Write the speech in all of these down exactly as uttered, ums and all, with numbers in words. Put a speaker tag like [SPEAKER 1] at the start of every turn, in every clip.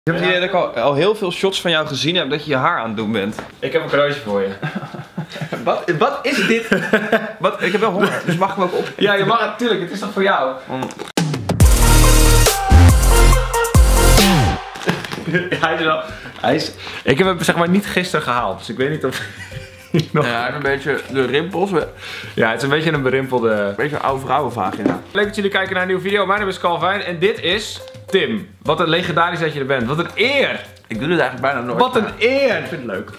[SPEAKER 1] Ik heb het idee dat ik al, al heel veel shots van jou gezien heb dat je je haar aan het doen bent.
[SPEAKER 2] Ik heb een cadeautje voor je.
[SPEAKER 1] Wat, wat is dit? Wat, ik heb wel honger, dus mag ik hem ook op?
[SPEAKER 2] Ja, je mag het, natuurlijk. Het is toch voor jou?
[SPEAKER 1] Mm.
[SPEAKER 2] Hij is wel... Hij is... Ik heb hem zeg maar niet gisteren gehaald, dus ik weet niet of...
[SPEAKER 1] Nog... Ja, hij heeft een beetje de rimpels.
[SPEAKER 2] Ja, het is een beetje een berimpelde...
[SPEAKER 1] Een beetje een oude vrouwenvagina.
[SPEAKER 2] Leuk dat jullie kijken naar een nieuwe video. Mijn naam is Calvin en dit is Tim. Wat een legendarisch dat je er bent. Wat een eer!
[SPEAKER 1] Ik doe dit eigenlijk bijna nooit.
[SPEAKER 2] Wat een eer!
[SPEAKER 1] Ik vind het leuk.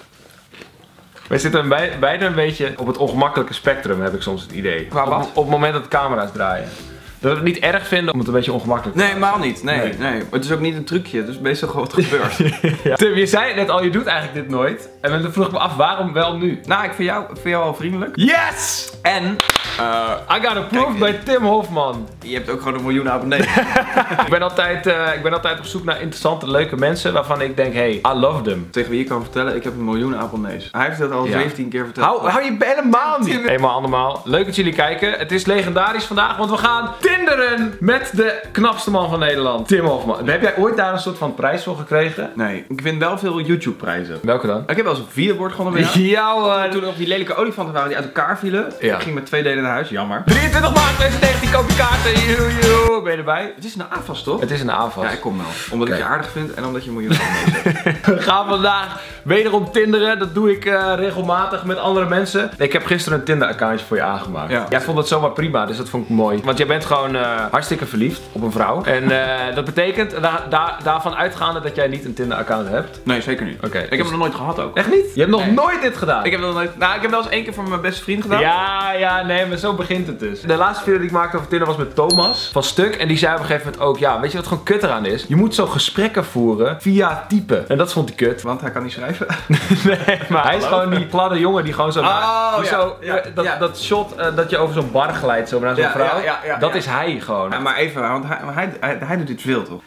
[SPEAKER 2] Wij zitten bij, beide een beetje op het ongemakkelijke spectrum, heb ik soms het idee.
[SPEAKER 1] Qua wat?
[SPEAKER 2] Op, op het moment dat de camera's draaien. Dat we het niet erg vinden om het een beetje ongemakkelijk te
[SPEAKER 1] Nee,
[SPEAKER 2] maken.
[SPEAKER 1] helemaal niet. Nee, nee, nee. Het is ook niet een trucje. Het is meestal gewoon wat gebeurt.
[SPEAKER 2] Ja. Tim, je zei net al, je doet eigenlijk dit nooit. En dan vroeg ik me af, waarom wel nu?
[SPEAKER 1] Nou, ik vind jou, ik vind jou al vriendelijk.
[SPEAKER 2] Yes!
[SPEAKER 1] En... Uh,
[SPEAKER 2] I got approved bij Tim Hofman.
[SPEAKER 1] Je hebt ook gewoon een miljoen abonnees.
[SPEAKER 2] ik, ben altijd, uh, ik ben altijd op zoek naar interessante, leuke mensen waarvan ik denk, hey, I love them.
[SPEAKER 1] Tegen wie je kan vertellen, ik heb een miljoen abonnees. Hij heeft dat al ja. zeventien keer verteld.
[SPEAKER 2] Hou, hou je helemaal niet. Eenmaal andermaal. Leuk dat jullie kijken. Het is legendarisch vandaag, want we gaan tinderen met de knapste man van Nederland. Tim Hofman. Heb jij ooit daar een soort van prijs voor gekregen?
[SPEAKER 1] Nee, ik win wel veel YouTube prijzen.
[SPEAKER 2] Welke dan?
[SPEAKER 1] Ik heb wel eens een videobord gewonnen bij jou.
[SPEAKER 2] Jouw, uh...
[SPEAKER 1] Toen er op die lelijke olifanten waren die uit elkaar vielen.
[SPEAKER 2] Ja.
[SPEAKER 1] Ik ging met twee delen naar huis, jammer.
[SPEAKER 2] drieëntwintig maart tweeduizend negentien, koop je kaarten. Joe, joe. Ben je erbij?
[SPEAKER 1] Het is een A F A S toch?
[SPEAKER 2] Het is een A F A S.
[SPEAKER 1] Ja, ik kom wel. Omdat
[SPEAKER 2] okay.
[SPEAKER 1] ik je aardig vind en omdat je een miljoen abonnees hebt.
[SPEAKER 2] We gaan vandaag wederom tinderen. Dat doe ik uh, regelmatig met andere mensen. Ik heb gisteren een Tinder-accountje voor je aangemaakt. Ja. Jij vond het zomaar prima, dus dat vond ik mooi. Want jij bent gewoon uh, hartstikke verliefd op een vrouw. En uh, dat betekent da da daarvan uitgaande dat jij niet een Tinder-account hebt.
[SPEAKER 1] Nee, zeker niet.
[SPEAKER 2] Oké. Okay,
[SPEAKER 1] ik dus... heb hem nog nooit gehad ook.
[SPEAKER 2] Echt niet? Je hebt nog
[SPEAKER 1] nee.
[SPEAKER 2] nooit dit gedaan?
[SPEAKER 1] Ik heb nog nooit... Nou, ik heb wel eens één keer voor mijn beste vriend gedaan.
[SPEAKER 2] Ja, ja, nee, maar zo begint het dus. De laatste video die ik maakte over Tinder was met Thomas van Stuk. En die zei op een gegeven moment ook, ja, weet je wat gewoon kut eraan is? Je moet zo gesprekken voeren via typen. En dat vond hij kut.
[SPEAKER 1] Want hij kan niet schrijven.
[SPEAKER 2] Nee, maar hij is gewoon die gladde jongen die gewoon zo...
[SPEAKER 1] Oh,
[SPEAKER 2] die
[SPEAKER 1] ja,
[SPEAKER 2] zo
[SPEAKER 1] ja,
[SPEAKER 2] dat,
[SPEAKER 1] ja.
[SPEAKER 2] dat shot uh, dat je over zo'n bar glijdt, zo naar zo'n
[SPEAKER 1] ja,
[SPEAKER 2] vrouw.
[SPEAKER 1] Ja, ja, ja,
[SPEAKER 2] dat
[SPEAKER 1] ja.
[SPEAKER 2] is hij gewoon.
[SPEAKER 1] Ja, maar even, want hij, hij, hij, hij doet dit veel toch?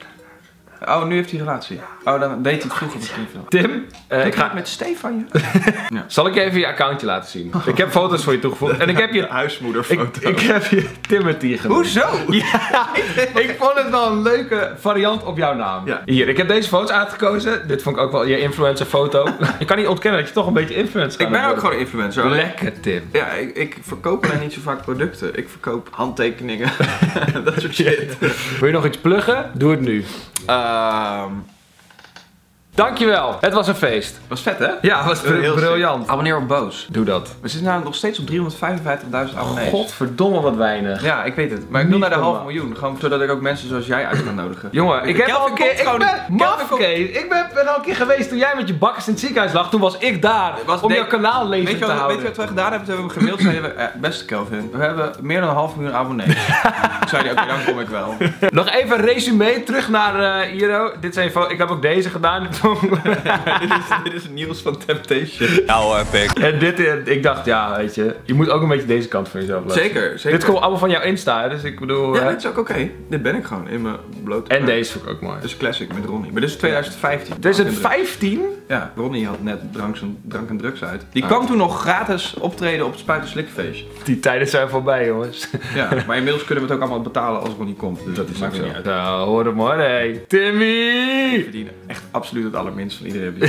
[SPEAKER 1] Oh, nu heeft hij een relatie. Oh, dan deed hij het vroeger misschien veel.
[SPEAKER 2] Tim, uh,
[SPEAKER 1] ik ga het met Stefan.
[SPEAKER 2] Ja. Zal ik je even je accountje laten zien? Ik heb foto's voor je toegevoegd. En ik heb je...
[SPEAKER 1] huismoederfoto.
[SPEAKER 2] Ik, ik heb je Timothy genoemd.
[SPEAKER 1] Hoezo?
[SPEAKER 2] Ja, ik vond het wel een leuke variant op jouw naam. Ja. Hier, ik heb deze foto's uitgekozen. Dit vond ik ook wel je influencer foto. Je kan niet ontkennen dat je toch een beetje influencer
[SPEAKER 1] Ik ben ook gewoon influencer.
[SPEAKER 2] Lekker, Tim.
[SPEAKER 1] Ja, ik, ik verkoop alleen niet zo vaak producten. Ik verkoop handtekeningen. Dat soort shit.
[SPEAKER 2] Wil je nog iets pluggen? Doe het nu.
[SPEAKER 1] Um...
[SPEAKER 2] Dankjewel, het was een feest.
[SPEAKER 1] Was vet hè?
[SPEAKER 2] Ja, was heel briljant.
[SPEAKER 1] Sick. Abonneer op Boos.
[SPEAKER 2] Doe dat.
[SPEAKER 1] We zitten nou nog steeds op driehonderdvijfenvijftigduizend abonnees.
[SPEAKER 2] Godverdomme wat weinig.
[SPEAKER 1] Ja, ik weet het. Maar ik wil naar de half miljoen. Gewoon zodat ik ook mensen zoals jij uit kan nodigen.
[SPEAKER 2] Jongen, ik, ik heb al een keer... Ik ben mafkees. Ik ben, ben al een keer geweest toen jij met je bakkers in het ziekenhuis lag. Toen was ik daar was om jouw kanaal leven
[SPEAKER 1] weet je
[SPEAKER 2] te
[SPEAKER 1] wat,
[SPEAKER 2] houden.
[SPEAKER 1] Weet je wat we gedaan hebben? Toen hebben we gemaild. Zeiden we, eh, beste Kelvin, we hebben meer dan een half miljoen abonnees. Toen zei hij, oké, okay, dan kom ik wel.
[SPEAKER 2] Nog even een resume terug naar uh, Iro. Dit zijn ik heb ook deze gedaan.
[SPEAKER 1] dit, is, dit is nieuws van Temptation. Nou, pik.
[SPEAKER 2] En dit, ik dacht, ja, weet je, je moet ook een beetje deze kant van jezelf laten.
[SPEAKER 1] Zeker, zeker.
[SPEAKER 2] Dit komt allemaal van jouw Insta, dus ik bedoel...
[SPEAKER 1] Ja,
[SPEAKER 2] uh,
[SPEAKER 1] dit is ook oké. Okay. Dit ben ik gewoon in mijn blote...
[SPEAKER 2] En deze vond ik ook mooi.
[SPEAKER 1] Dit is classic met Ronnie. Maar dit is twintig vijftien.
[SPEAKER 2] twintig vijftien?
[SPEAKER 1] Ja, Ronnie had net drank, drank en drugs uit. Die ah. kwam toen nog gratis optreden op het Spuiten Slikfeest.
[SPEAKER 2] Die tijden zijn voorbij, jongens.
[SPEAKER 1] Ja, maar inmiddels kunnen we het ook allemaal betalen als Ronnie komt. Dus dat is
[SPEAKER 2] maakt
[SPEAKER 1] zo.
[SPEAKER 2] niet uit. Nou, hoor hem hoor, hey. Timmy!
[SPEAKER 1] Die verdienen echt absoluut het allerminst van iedereen.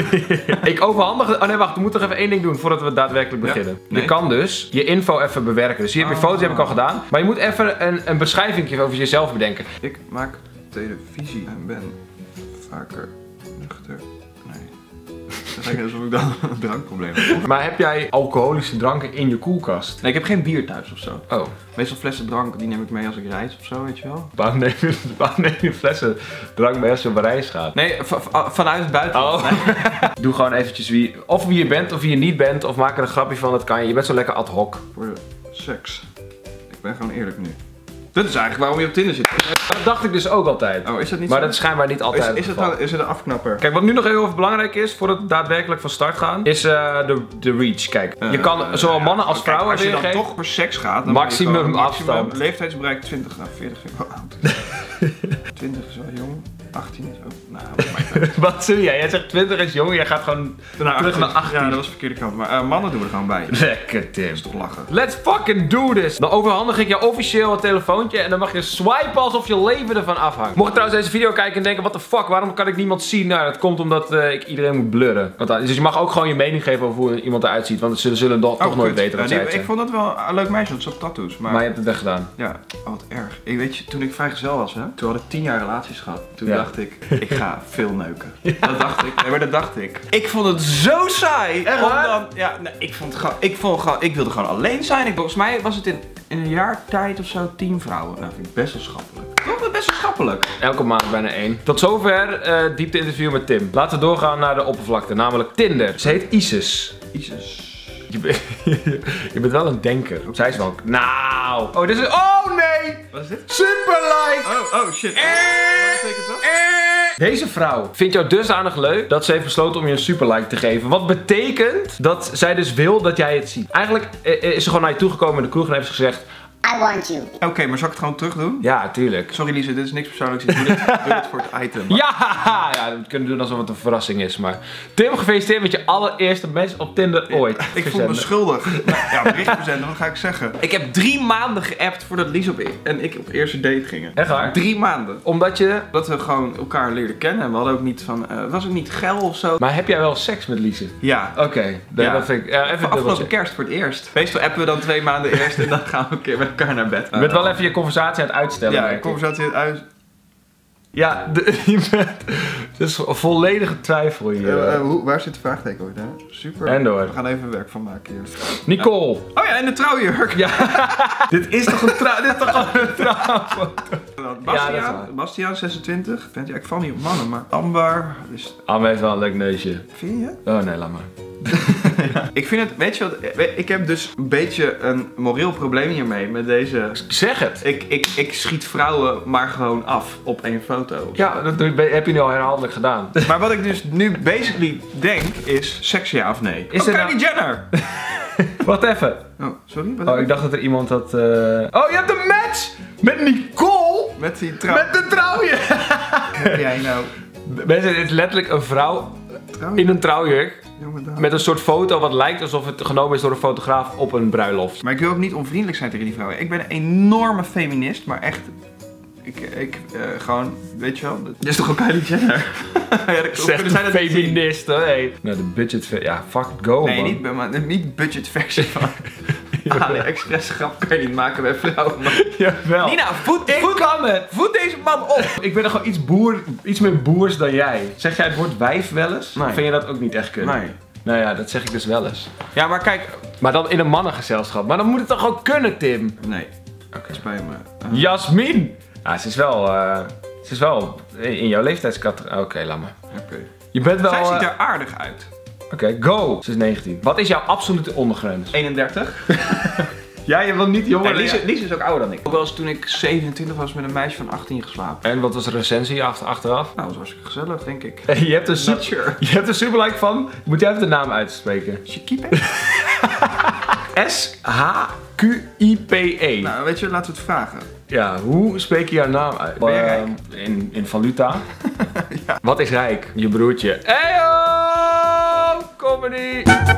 [SPEAKER 2] Ik overhandig... Oh nee, wacht. We moeten nog even één ding doen voordat we daadwerkelijk beginnen. Ja? Nee? Je kan dus je info even bewerken. Dus hier heb je oh. foto's, die heb ik al gedaan. Maar je moet even een, een beschrijving over jezelf bedenken.
[SPEAKER 1] Ik maak televisie en ben vaker nuchter. Nee. Dat lijkt alsof ik dan een drankprobleem heb.
[SPEAKER 2] Maar heb jij alcoholische dranken in je koelkast?
[SPEAKER 1] Nee, ik heb geen bier thuis of zo.
[SPEAKER 2] Oh.
[SPEAKER 1] Meestal flessen drank, die neem ik mee als ik reis of zo, weet je wel.
[SPEAKER 2] Waarom neem je, waarom neem je flessen drank mee als je op reis gaat?
[SPEAKER 1] Nee, vanuit het buitenland.
[SPEAKER 2] Oh. Nee. Doe gewoon eventjes wie, of wie je bent of wie je niet bent. Of maak er een grapje van, dat kan je. Je bent zo lekker ad hoc.
[SPEAKER 1] Voor de seks. Ik ben gewoon eerlijk nu. Dat is eigenlijk waarom je op Tinder zit.
[SPEAKER 2] Dat dacht ik dus ook altijd.
[SPEAKER 1] Oh, is dat niet
[SPEAKER 2] maar
[SPEAKER 1] zo?
[SPEAKER 2] dat is schijnbaar niet altijd.
[SPEAKER 1] Is, is, het, dan, is het een afknapper?
[SPEAKER 2] Kijk, wat nu nog heel erg belangrijk is, voordat we daadwerkelijk van start gaan, is uh, de, de reach. Kijk, uh, je kan uh, zowel mannen als vrouwen
[SPEAKER 1] als je
[SPEAKER 2] weergeven.
[SPEAKER 1] dan toch voor seks gaat, dan
[SPEAKER 2] maximum afstand.
[SPEAKER 1] Leeftijdsbereik twintig, nou veertig, oh, oud. twintig is wel jong. achttien zo. Nou,
[SPEAKER 2] wat zie jij? Jij zegt twintig is jong, jij gaat gewoon
[SPEAKER 1] nou,
[SPEAKER 2] terug naar achttien.
[SPEAKER 1] Ja, dat was de verkeerde kant. Maar uh, mannen doen we er gewoon bij.
[SPEAKER 2] Lekker, Tim.
[SPEAKER 1] Dat is toch lachen.
[SPEAKER 2] Let's fucking do this. Dan overhandig ik jou officieel een telefoontje en dan mag je swipen alsof je leven ervan afhangt. Mocht je trouwens deze video kijken en denken, what the fuck, waarom kan ik niemand zien? Nou, dat komt omdat uh, ik iedereen moet blurren. Want, uh, dus je mag ook gewoon je mening geven over hoe iemand eruit ziet, want ze zullen toch
[SPEAKER 1] oh,
[SPEAKER 2] nooit weten wat
[SPEAKER 1] ja,
[SPEAKER 2] zij
[SPEAKER 1] die, Ik vond dat wel een leuk meisje, want ze had tattoos. Maar...
[SPEAKER 2] maar je hebt het weggedaan.
[SPEAKER 1] Ja, oh, wat erg. Ik weet je, toen ik vrijgezel was, hè, toen had ik tien jaar relaties gehad. Toen
[SPEAKER 2] ja.
[SPEAKER 1] dacht ik, ik ga veel neuken. Ja. Dat dacht ik. Nee, maar dat dacht ik. Ik vond het zo saai.
[SPEAKER 2] Echt
[SPEAKER 1] om
[SPEAKER 2] waar?
[SPEAKER 1] dan, ja, nee, ik vond het gewoon, ik vond gewoon, ik wilde gewoon alleen zijn. Ik, volgens mij was het in, in een jaar tijd of zo tien vrouwen. Nou, vind ik best wel schappelijk. Ik vond het best wel schappelijk.
[SPEAKER 2] Elke maand bijna één. Tot zover uh, diepte interview met Tim. Laten we doorgaan naar de oppervlakte, namelijk Tinder. Ze heet Isis.
[SPEAKER 1] Isis.
[SPEAKER 2] Je, be je bent wel een denker. Zij is wel... Nou. Oh, dit is... Oh, nee.
[SPEAKER 1] Wat is dit?
[SPEAKER 2] Super like.
[SPEAKER 1] Oh, oh shit.
[SPEAKER 2] Eh,
[SPEAKER 1] Wat betekent dat?
[SPEAKER 2] eh. Deze vrouw vindt jou dusdanig leuk dat ze heeft besloten om je een super like te geven. Wat betekent dat zij dus wil dat jij het ziet. Eigenlijk is ze gewoon naar je toegekomen in de kroeg en heeft ze gezegd...
[SPEAKER 3] I want you.
[SPEAKER 1] Oké, okay, maar zal ik het gewoon terug doen?
[SPEAKER 2] Ja, tuurlijk.
[SPEAKER 1] Sorry Lise, dit is niks persoonlijks. Ik doe dit, doe dit voor het item. Maar...
[SPEAKER 2] Ja, ja, we kunnen doen alsof het een verrassing is, maar... Tim, gefeliciteerd met je allereerste match op Tinder ooit.
[SPEAKER 1] Ja, ik voel me schuldig. Ja, bericht verzenden, wat ga ik zeggen? Ik heb drie maanden geappt voordat Lise op en ik op eerste date gingen.
[SPEAKER 2] Echt waar?
[SPEAKER 1] Drie maanden.
[SPEAKER 2] Omdat je...
[SPEAKER 1] Dat we gewoon elkaar leerden kennen. We hadden ook niet van... Uh, het was ook niet geil of zo.
[SPEAKER 2] Maar heb jij wel seks met Lise?
[SPEAKER 1] Ja.
[SPEAKER 2] Oké, okay,
[SPEAKER 1] ja.
[SPEAKER 2] dat vind ik... Ja, even
[SPEAKER 1] afgelopen kerst voor het eerst. Meestal appen we dan twee maanden eerst en dan gaan we een keer met elkaar naar bed.
[SPEAKER 2] Je bent wel even je conversatie aan het uitstellen.
[SPEAKER 1] Ja, conversatie aan het uit...
[SPEAKER 2] Ja, de, je bent... Het is een volledige twijfel hier.
[SPEAKER 1] Uh, uh, hoe, waar zit de vraagteken ooit, hè? Super.
[SPEAKER 2] En door.
[SPEAKER 1] We gaan even werk van maken hier.
[SPEAKER 2] Nicole.
[SPEAKER 1] Ja. Oh ja, en de trouwjurk.
[SPEAKER 2] Ja. Dit is toch een trouw... Dit is toch gewoon een trouwfoto.
[SPEAKER 1] Bastiaan, ja, Bastiaan, zesentwintig. Vent, ja, ik val niet op mannen, maar Amber... Dus...
[SPEAKER 2] Amber heeft wel een leuk neusje.
[SPEAKER 1] Vind je?
[SPEAKER 2] Oh nee, laat maar.
[SPEAKER 1] Ja. Ik vind het, weet je wat, ik heb dus een beetje een moreel probleem hiermee met deze...
[SPEAKER 2] Zeg het!
[SPEAKER 1] Ik, ik, ik schiet vrouwen maar gewoon af op één foto.
[SPEAKER 2] Ja, dat heb je nu al herhaaldelijk gedaan.
[SPEAKER 1] Maar wat ik dus nu basically denk is, seks ja of nee?
[SPEAKER 2] Is
[SPEAKER 1] oh,
[SPEAKER 2] er
[SPEAKER 1] Kylie
[SPEAKER 2] nou...
[SPEAKER 1] Jenner!
[SPEAKER 2] Wacht even.
[SPEAKER 1] Oh, sorry? Wat
[SPEAKER 2] oh, ik dacht dat er iemand had... Uh... Oh, je hebt een match! Met Nicole!
[SPEAKER 1] Met die trouw...
[SPEAKER 2] Met de trouwjurk!
[SPEAKER 1] Heb jij nou...
[SPEAKER 2] Mensen, het is letterlijk een vrouw trouwjurk? In een trouwjurk. Met een soort foto wat lijkt alsof het genomen is door een fotograaf op een bruiloft.
[SPEAKER 1] Maar ik wil ook niet onvriendelijk zijn tegen die vrouwen. Ik ben een enorme feminist, maar echt... Ik, ik uh, gewoon, weet je wel, dit is toch ook Kylie Jenner? Ja,
[SPEAKER 2] zegt zijn feminist, hè? Hey. Nou, de budget, ja, fuck go,
[SPEAKER 1] nee,
[SPEAKER 2] man.
[SPEAKER 1] Nee, niet, maar niet budget versie van AliExpress grap kan je niet maken bij vrouwen.
[SPEAKER 2] Jawel.
[SPEAKER 1] Nina, voed,
[SPEAKER 2] ik
[SPEAKER 1] voed,
[SPEAKER 2] kan het.
[SPEAKER 1] Voed deze man op.
[SPEAKER 2] Ik ben er gewoon iets, boer, iets meer boers dan jij. Zeg jij het woord wijf wel eens?
[SPEAKER 1] Nee.
[SPEAKER 2] Of vind je dat ook niet echt kunnen?
[SPEAKER 1] Nee.
[SPEAKER 2] Nou ja, dat zeg ik dus wel eens.
[SPEAKER 1] Ja, maar kijk.
[SPEAKER 2] Maar dan in een mannengezelschap. Maar dan moet het toch ook kunnen, Tim?
[SPEAKER 1] Nee. Oké. Okay. Spijt me. Uh.
[SPEAKER 2] Jasmin! Ja, ze is wel, uh, ze is wel in jouw leeftijdscategorie. Oké, okay, laat maar.
[SPEAKER 1] Oké. Okay.
[SPEAKER 2] Je bent wel...
[SPEAKER 1] Zij ziet
[SPEAKER 2] uh...
[SPEAKER 1] er aardig uit.
[SPEAKER 2] Oké, okay, go! Ze is negentien. Wat is jouw absolute ondergrens?
[SPEAKER 1] eenendertig.
[SPEAKER 2] Ja, je wilt niet jonger.
[SPEAKER 1] Nee, Lise, Lise is ook ouder dan ik. Ook wel eens toen ik zevenentwintig was met een meisje van achttien geslapen.
[SPEAKER 2] En wat was de recensie achteraf?
[SPEAKER 1] Nou, dat was hartstikke gezellig, denk ik.
[SPEAKER 2] Je hebt een super, sure. Je hebt een superlike van. Moet jij even de naam uitspreken?
[SPEAKER 1] Shakipe.
[SPEAKER 2] S H Q I P E.
[SPEAKER 1] Nou, weet je, laten we het vragen.
[SPEAKER 2] Ja, hoe spreek je jouw naam uit?
[SPEAKER 1] Ben je rijk?
[SPEAKER 2] Uh, in, in valuta.
[SPEAKER 1] Ja.
[SPEAKER 2] Wat is rijk? Je broertje. Heyo! Comedy!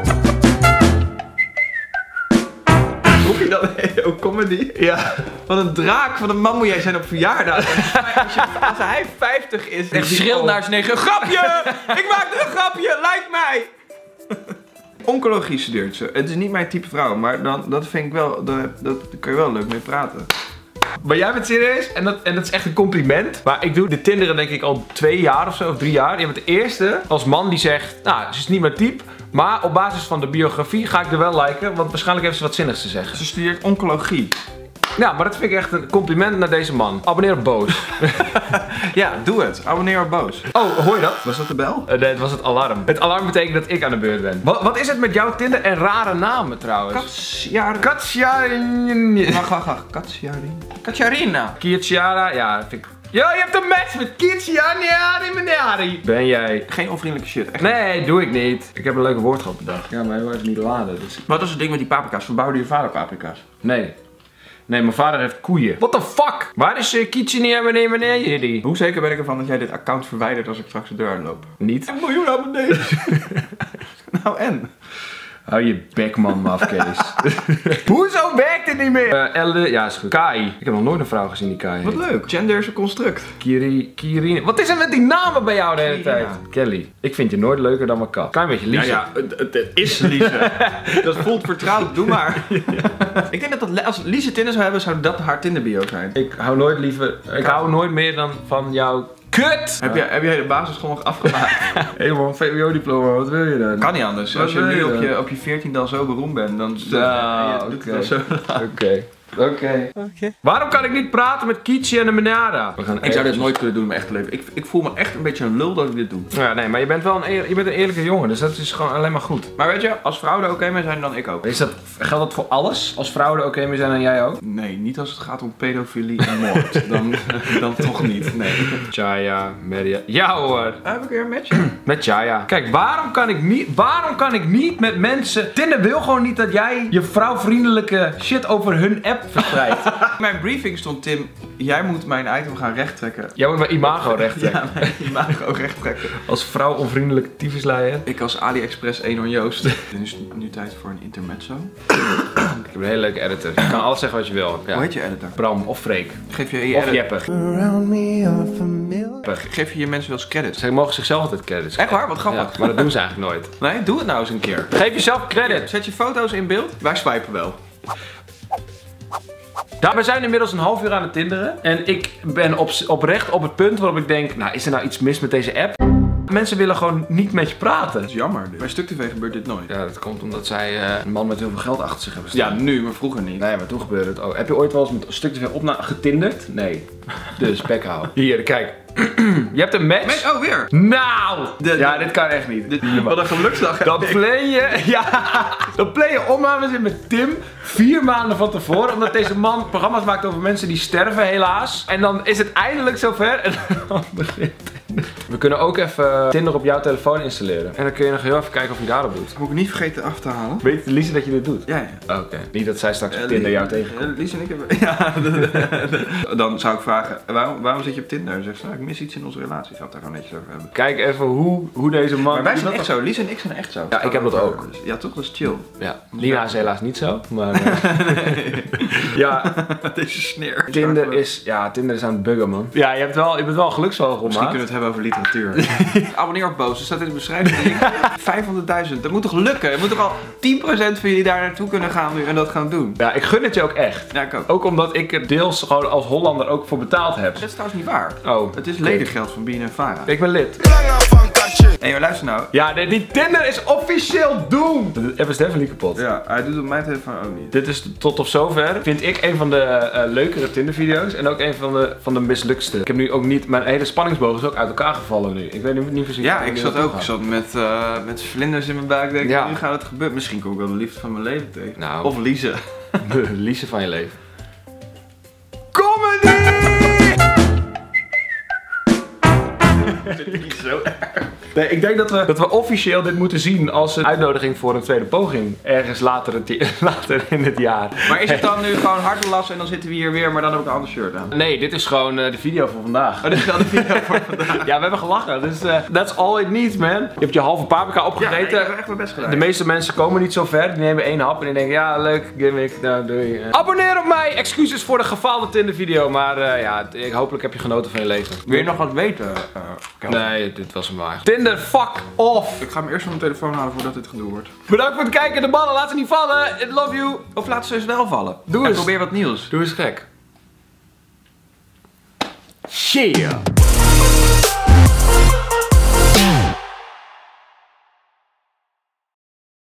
[SPEAKER 1] Roep je dan Heyo comedy?
[SPEAKER 2] Ja.
[SPEAKER 1] Wat een draak van een man moet jij zijn op verjaardag. Als, je, als hij vijftig is en schreeuwt naar zijn negen. Grapje! Ik maakte een grapje! Lijkt mij! Oncologie studeert ze. Het is niet mijn type vrouw, maar dan, dat vind ik wel, dat, dat, daar kun je wel leuk mee praten.
[SPEAKER 2] Maar jij bent serieus en dat, en dat is echt een compliment. Maar ik doe de Tinderen denk ik al twee jaar of zo, of drie jaar. Je bent de eerste als man die zegt, nou, ze is niet mijn type. Maar op basis van de biografie ga ik er wel liken, want waarschijnlijk heeft ze wat zinnigs te zeggen.
[SPEAKER 1] Ze studeert oncologie.
[SPEAKER 2] Ja, maar dat vind ik echt een compliment naar deze man. Abonneer op Boos.
[SPEAKER 1] Ja, doe het. Abonneer op Boos.
[SPEAKER 2] Oh, hoor je dat?
[SPEAKER 1] Was dat de bel?
[SPEAKER 2] Uh, nee, het was het alarm. Het alarm betekent dat ik aan de beurt ben. Wat, wat is het met jouw Tinder en rare namen trouwens?
[SPEAKER 1] Katsjara.
[SPEAKER 2] Katsjara.
[SPEAKER 1] Wacht, wacht, wacht. Katsjari. Katsjarina.
[SPEAKER 2] Kietsjara, ja, vind ik... Ja, je hebt een match met Kietsjari. Ben jij...
[SPEAKER 1] Geen onvriendelijke shit, echt.
[SPEAKER 2] Nee, doe ik niet. Ik heb een leuke woordgrap bedacht. Ja, maar hij was niet laden, dus...
[SPEAKER 1] Wat was het ding met die paprika's? Verbouwde je vader paprika's?
[SPEAKER 2] Nee. Nee, mijn vader heeft koeien. What the fuck? Waar is uh, Kietje niet aan meneer meneer jullie?
[SPEAKER 1] Hoe zeker ben ik ervan dat jij dit account verwijdert als ik straks de deur uitloop?
[SPEAKER 2] Niet.
[SPEAKER 1] Een miljoen abonnees. Nou en?
[SPEAKER 2] Hou je bek, man, mafkees. Hoezo werkt het niet meer? Uh, Elle, ja, is goed. Kai. Ik heb nog nooit een vrouw gezien die Kai heet.
[SPEAKER 1] Wat leuk. Gender is een construct.
[SPEAKER 2] Kiri, Kirine. Wat is er met die namen bij jou de hele
[SPEAKER 1] Kirina.
[SPEAKER 2] tijd? Kelly. Ik vind je nooit leuker dan mijn kat. Klein beetje Lise.
[SPEAKER 1] Ja, ja, het, het is Lise. Dat voelt vertrouwd. Doe maar. Ja. Ik denk dat, dat als Lise Tinder zou hebben, zou dat haar Tinder bio zijn.
[SPEAKER 2] Ik hou nooit liever... Ik hou nooit meer dan van jouw... Kut!
[SPEAKER 1] Heb, jij, heb jij de basisschool nog afgemaakt?
[SPEAKER 2] Helemaal een V W O-diploma, wat wil je dan?
[SPEAKER 1] Kan niet anders.
[SPEAKER 2] Wat
[SPEAKER 1] Als je
[SPEAKER 2] wil
[SPEAKER 1] nu
[SPEAKER 2] je
[SPEAKER 1] op
[SPEAKER 2] dan?
[SPEAKER 1] je, op je veertiende al zo beroemd bent, dan...
[SPEAKER 2] Ja, oké. Oké. Oké. Waarom kan ik niet praten met Kietje en de Menara? We gaan
[SPEAKER 1] Ik zou dit nooit kunnen doen in mijn echte leven. Ik, ik voel me echt een beetje een lul dat ik dit doe.
[SPEAKER 2] Ja, nee, maar je bent wel een, eer, je bent een eerlijke jongen, dus dat is gewoon alleen maar goed.
[SPEAKER 1] Maar weet je, als vrouwen er oké mee zijn, dan ik ook.
[SPEAKER 2] Is dat, geldt dat voor alles? Als vrouwen er oké mee zijn en jij ook?
[SPEAKER 1] Nee, niet als het gaat om pedofilie en moord. dan, dan toch niet, nee.
[SPEAKER 2] Chaya, Media. Ja hoor.
[SPEAKER 1] Heb ik weer een match?
[SPEAKER 2] Met Chaya. Kijk, waarom kan ik niet, waarom kan ik niet met mensen... Tinder wil gewoon niet dat jij je vrouwvriendelijke shit over hun app verspreidt.
[SPEAKER 1] In mijn briefing stond Tim, jij moet mijn item gaan rechttrekken.
[SPEAKER 2] Jij moet mijn imago rechttrekken.
[SPEAKER 1] Ja, mijn imago rechttrekken.
[SPEAKER 2] Als vrouw onvriendelijke tyfusleier.
[SPEAKER 1] Ik als AliExpress Enon Joost. Het is nu tijd voor een intermezzo.
[SPEAKER 2] Ik heb een hele leuke editor. Je kan alles zeggen wat je wil. Ja.
[SPEAKER 1] Hoe heet je editor?
[SPEAKER 2] Bram of Freek.
[SPEAKER 1] Geef je je
[SPEAKER 2] Of
[SPEAKER 1] edit-
[SPEAKER 2] Jeppe.
[SPEAKER 1] Geef je je mensen wel eens credits?
[SPEAKER 2] Ze mogen zichzelf altijd credits.
[SPEAKER 1] Echt waar? Wat grappig.
[SPEAKER 2] Ja, maar dat doen ze eigenlijk nooit.
[SPEAKER 1] Nee, doe het nou eens een keer.
[SPEAKER 2] Geef jezelf credit.
[SPEAKER 1] Zet je foto's in beeld. Wij swipen wel.
[SPEAKER 2] Nou, we zijn inmiddels een half uur aan het tinderen. En ik ben op, oprecht op het punt waarop ik denk, nou, is er nou iets mis met deze app? Mensen willen gewoon niet met je praten.
[SPEAKER 1] Dat is jammer. Bij Stuk T V gebeurt dit nooit.
[SPEAKER 2] Ja, dat komt omdat zij uh, een man met heel veel geld achter zich hebben staan.
[SPEAKER 1] Ja, nu, maar vroeger niet.
[SPEAKER 2] Nee, maar toen gebeurde het ook. Heb je ooit wel eens met Stuk T V opna getinderd? Nee. Dus, bek houden. Hier, kijk. Je hebt een match.
[SPEAKER 1] Met, oh, weer.
[SPEAKER 2] Nou!
[SPEAKER 1] De,
[SPEAKER 2] ja, dit kan echt niet.
[SPEAKER 1] Dit, wat een geluksdag.
[SPEAKER 2] Dan play je, ja, dan play je opnames in met Tim vier maanden van tevoren. Omdat deze man programma's maakt over mensen die sterven helaas. En dan is het eindelijk zover en dan begint we kunnen ook even Tinder op jouw telefoon installeren. En dan kun je nog heel even kijken of je daarop doet.
[SPEAKER 1] Moet ik niet vergeten af te halen.
[SPEAKER 2] Weet Lise dat je dit doet?
[SPEAKER 1] Ja, ja.
[SPEAKER 2] Oké. Okay. Niet dat zij straks op
[SPEAKER 1] Uh,
[SPEAKER 2] Tinder jou
[SPEAKER 1] uh,
[SPEAKER 2] tegenkomt.
[SPEAKER 1] Lise en ik hebben... Ja, dan zou ik vragen, waarom, waarom zit je op Tinder? Dan zegt ze, nou, ik mis iets in onze relatie. Ik zou het daar gewoon netjes over hebben.
[SPEAKER 2] Kijk even hoe, hoe deze man...
[SPEAKER 1] Maar wij zijn echt zo. Lise en ik zijn echt zo.
[SPEAKER 2] Ja, ik heb dat ook.
[SPEAKER 1] Ja, toch? Dat is chill.
[SPEAKER 2] Ja. Lina is helaas niet zo, maar... Uh...
[SPEAKER 1] Nee.
[SPEAKER 2] Ja.
[SPEAKER 1] Deze sneer.
[SPEAKER 2] Tinder is... Ja, Tinder is aan het buggen, man. Ja, je, hebt wel, je bent wel een geluksvogel, man.
[SPEAKER 1] Misschien kunnen we het hebben over literatuur. Abonneer op Boos, er staat in de beschrijving. vijfhonderdduizend, dat moet toch lukken? Er moet toch al tien procent van jullie daar naartoe kunnen gaan nu en dat gaan doen?
[SPEAKER 2] Ja, ik gun het je ook echt.
[SPEAKER 1] Ja, ik ook.
[SPEAKER 2] Ook omdat ik er deels gewoon als Hollander ook voor betaald heb.
[SPEAKER 1] Dat is trouwens niet waar.
[SPEAKER 2] Oh.
[SPEAKER 1] Het is ledengeld van B N N Vara.
[SPEAKER 2] Ik ben lid.
[SPEAKER 1] Hé, maar luister nou.
[SPEAKER 2] Ja, die, die Tinder is officieel doomed. De app is definitely kapot.
[SPEAKER 1] Ja, hij doet op mijn telefoon ook niet.
[SPEAKER 2] Dit is tot op zover, vind ik, een van de uh, leukere Tinder video's en ook een van de, van de mislukste. Ik heb nu ook niet, mijn hele spanningsboog is ook uit elkaar gevallen nu. Ik weet niet, niet precies.
[SPEAKER 1] Ja, ik zat ook, ik zat met, uh, met vlinders in mijn buik, denk ik,
[SPEAKER 2] ja.
[SPEAKER 1] Nu gaat het gebeuren. Misschien kom ik wel de liefde van mijn leven tegen.
[SPEAKER 2] Nou,
[SPEAKER 1] of Lise.
[SPEAKER 2] De Lise van je leven. Comedy!
[SPEAKER 1] Dat is niet zo erg.
[SPEAKER 2] Nee, ik denk dat we, dat we officieel dit moeten zien als een uitnodiging voor een tweede poging. Ergens later, het, later in het jaar.
[SPEAKER 1] Maar is het dan nu gewoon hartenlas en dan zitten we hier weer, maar dan heb ik een ander shirt aan?
[SPEAKER 2] Nee, dit is gewoon uh, de video voor vandaag.
[SPEAKER 1] Oh, dit is wel de video voor vandaag.
[SPEAKER 2] Ja, we hebben gelachen. Dus uh, that's all it needs, man. Je hebt je halve paprika opgegeten.
[SPEAKER 1] Ja, ik heb echt mijn best gedaan.
[SPEAKER 2] De meeste mensen komen niet zo ver. Die nemen één hap en die denken, ja, leuk, gimmick, nou doei. Uh. Abonneer op mij! Excuses voor de gefaalde Tinder video, maar uh, ja, ik, hopelijk heb je genoten van je leven.
[SPEAKER 1] Wil je nog wat weten? Uh,
[SPEAKER 2] nee, dit was hem wel eigenlijk. Tinder, fuck off!
[SPEAKER 1] Ik ga hem eerst van mijn telefoon halen voordat dit gedoe wordt.
[SPEAKER 2] Bedankt voor het kijken. De ballen, laat ze niet vallen. I love you.
[SPEAKER 1] Of laat ze eens wel vallen.
[SPEAKER 2] Doe
[SPEAKER 1] en
[SPEAKER 2] eens.
[SPEAKER 1] probeer wat nieuws.
[SPEAKER 2] Doe eens gek. Shit.